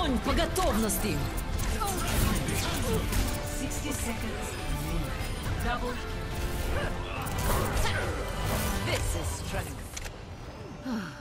Огонь по готовности! 60 seconds. Double kill. This is strength.